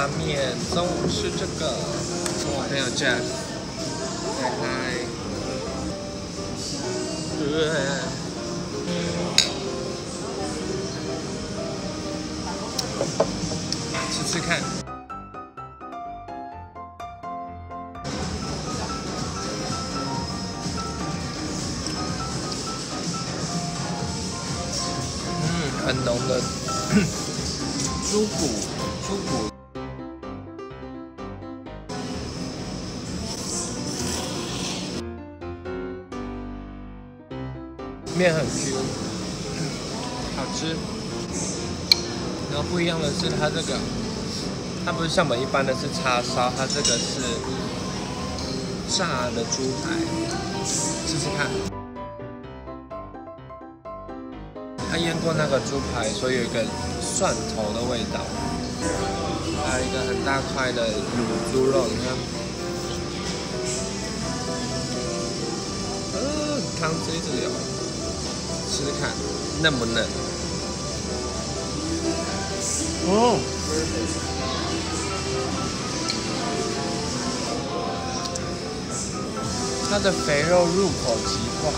拉面，中午吃这个。我朋友 Jeff， 嗨。吃吃看。很浓的猪骨，面很 Q， 好吃。然后不一样的是，它这个，它不是像我们一般的是叉烧，它这个是炸的猪排，试试看。它腌过那个猪排，所以有一个蒜头的味道，还有一个很大块的卤猪肉，你看，汤汁一直流，试试看嫩不嫩？哦，它的肥肉入口即化。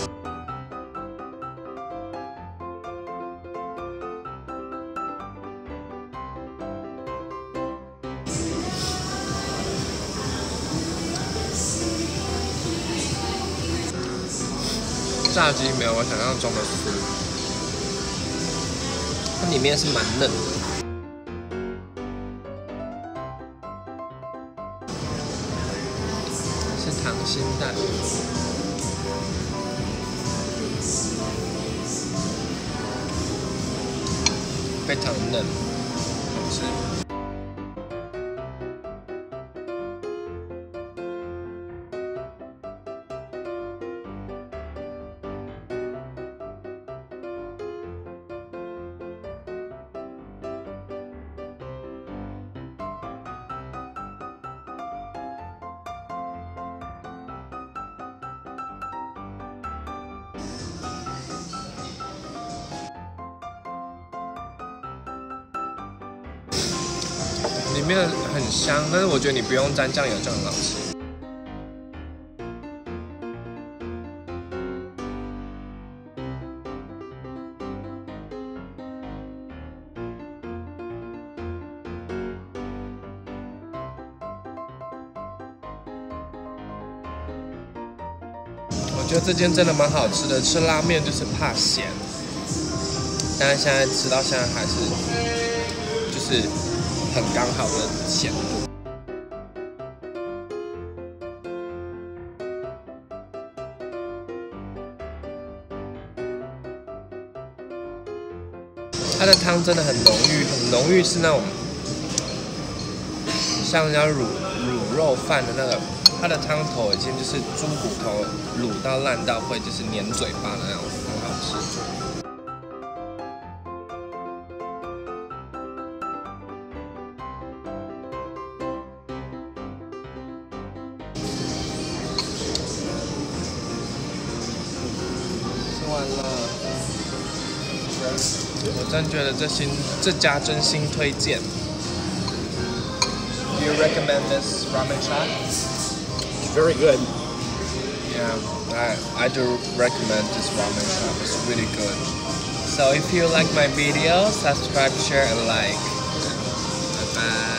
炸鸡没有我想象中的酥，它里面是蛮嫩的。是溏心蛋，非常嫩，好吃。里面很香，但是我觉得你不用沾酱油就很好吃。我觉得这间真的蛮好吃的，吃拉面就是怕咸，但是现在吃到现在还是就是很刚好的咸度。它的汤真的很浓郁，很浓郁，是那种像人家卤肉饭的那个。它的汤头已经就是猪骨头卤到烂到会就是粘嘴巴的那种，很好吃。吃完了，我真觉得这家真心推荐。Do you recommend this ramen shop? Very good. Yeah, I do recommend this ramen shop. It's really good. So if you like my video, subscribe, share, and like. Bye bye.